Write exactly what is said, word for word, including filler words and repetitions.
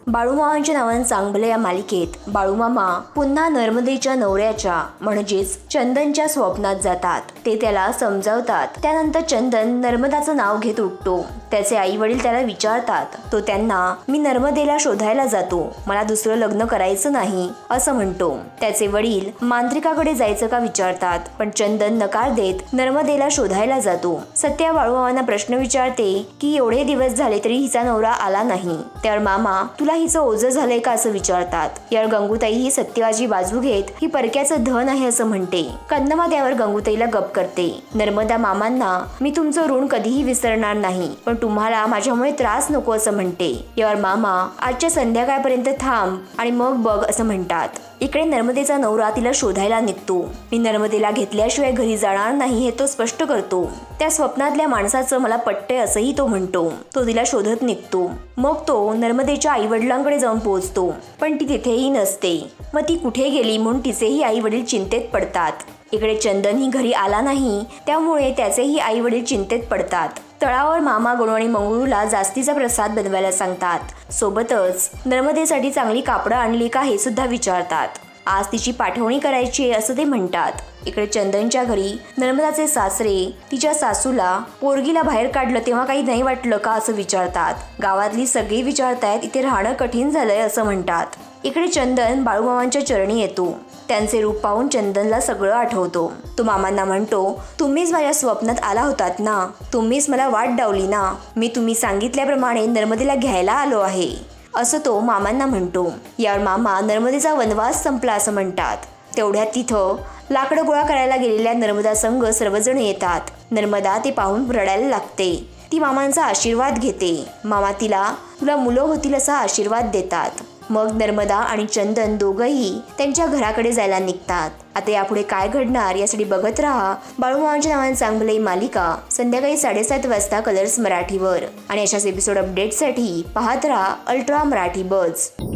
बाळूमामांच्या नावानं चांगलं या मालिकेत बाळूमामा पुन्हा नर्मदेच्या नवऱ्याच्या म्हणजेच चंदनच्या स्वप्नात जातात। ते त्याला समजावतात। त्यानंतर चंदन नर्मदाचं नाव घेत उठतो। त्याचे आई वडील त्याला विचारतात। तो त्यांना मी नर्मदेला शोधायला जातो, मला दुसरं लग्न करायचं नाही असं म्हणतो। त्याचे वडील मांत्रिकाकडे जायचं का विचारतात, पण चंदन नकार देत नर्मदेला शोधायला जातो। सत्या बाळूमामांना प्रश्न विचारते की एवढे दिवस झाले तरी हिचा नवरा आला नाही, त्यावर मामा तुला हिचं ओझं झालंय का असं विचारतात। यावर गंगूताई ही सत्यवाची बाजू घेत ही परक्याचं धन आहे असं म्हणते। कंदमा त्यावर गंगूताईला गप करते। नर्मदा मामांना मी तुमचं ऋण कधीही विसरणार नाही, पण तुम्हाला माझ्यामुळे त्रास नको असं म्हणते। यावर मामा आजच्या संध्याकाळपर्यंत थांब आणि मग बघ असं म्हणतात। इकडे नर्मदेचा नवरा तिला शोधायला निघतो। मी नर्मदेला घेतल्याशिवाय घरी जाणार नाही हे तो स्पष्ट करतो। त्या स्वप्नातल्या माणसाचं मला पटतंय असंही तो म्हणतो। तो तिला शोधत निघतो। मग तो नर्मदेच्या आई वडिलांकडे जाऊन पोहोचतो, पण ती तिथेही नसते। मग ती कुठे गेली म्हणून तिचेही आई वडील चिंतेत पडतात। इकडे चंदनही घरी आला नाही, त्यामुळे त्याचेही आई वडील चिंतेत पडतात। तळावर मामा गणू आणि मंगळूला जास्तीचा प्रसाद बनवायला सांगतात। सोबतच नर्मदेसाठी चांगली कापडं आणली का हे सुद्धा विचारतात। आज तिची पाठवणी करायची असं ते म्हणतात। इकडे चंदनच्या घरी नर्मदाचे सासरे तिच्या सासूला पोरगीला बाहेर काढलं तेव्हा काही नाही वाटलं का असं विचारतात। गावातली सगळी विचारतायत इथे राहणं कठीण झालंय असं म्हणतात। इकडे चंदन बाळूमामांच्या चरणी येतो। त्यांचे रूप पाहून चंदनला सगळं आठवतो। तो मामांना म्हणतो, तुम्हीच माझ्या स्वप्नात आला होतात ना, तुम्हीच मला वाट डावली ना, मी तुम्ही सांगितल्याप्रमाणे नर्मदेला घ्यायला आलो आहे असं तो मामांना म्हणतो। यावर मामा नर्मदेचा वनवास संपला असं म्हणतात। तेवढ्यात तिथं लाकडं गोळा करायला गेलेल्या नर्मदा संघ सर्वजण येतात। नर्मदा ते पाहून रडायला लागते। ती मामांचा आशीर्वाद घेते। मामा तिला तुला मुलं होतील असा आशीर्वाद देतात। मग नर्मदा आणि चंदन दोघंही त्यांच्या घराकडे जायला निघतात। आता यापुढे काय घडणार यासाठी बघत राहा बाळूमामांच्या नावानं चांगलं मालिका संध्याकाळी साडेसात वाजता कलर्स मराठीवर। आणि अशाच एपिसोड अपडेटसाठी पाहत राहा अल्ट्रा मराठी बज।